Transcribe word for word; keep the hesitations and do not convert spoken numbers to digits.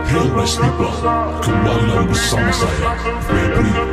Hey nice people, kembali lagi bersama saya Febri